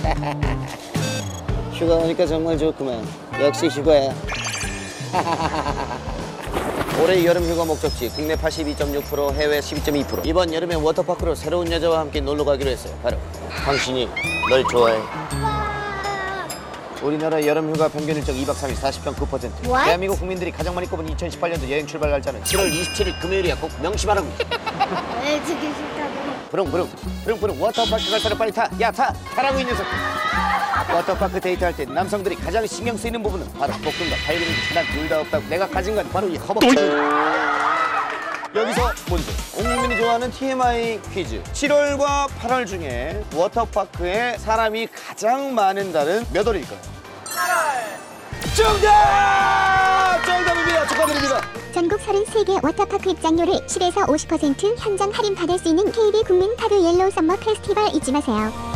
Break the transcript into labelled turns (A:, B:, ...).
A: 휴가 오니까 정말 좋구만. 역시 휴가야. 올해 여름 휴가 목적지 국내 82.6%, 해외 12.2%. 이번 여름에 워터파크로 새로운 여자와 함께 놀러 가기로 했어요. 바로 당신이 널 좋아해. 우리나라 여름 휴가 평균 일정 2박 3일 40.9%.
B: What?
A: 대한민국 국민들이 가장 많이 꼽은 2018년도 여행 출발 날짜는 7월 27일 금요일이야. 꼭 명심하라고.
B: 왜 지기 싫다고?
A: 부릉 워터파크 갈 사람 빨리 타. 야 타라고 이 녀석. 워터파크 데이트할 때 남성들이 가장 신경 쓰이는 부분은 바로 복근과 발근인데 난 둘 다 없다고. 내가 가진 건 바로 이 허벅지. 여기서 문제. 온 국민이 좋아하는 TMI 퀴즈. 7월과 8월 중에 워터파크에 사람이 가장 많은 달은 몇 월일까요? 8월. 정답입니다. 축하드립니다.
C: 전국 33개 워터파크 입장료를 10에서 50% 현장 할인 받을 수 있는 KB 국민 카드 옐로우 썸머 페스티벌 잊지 마세요.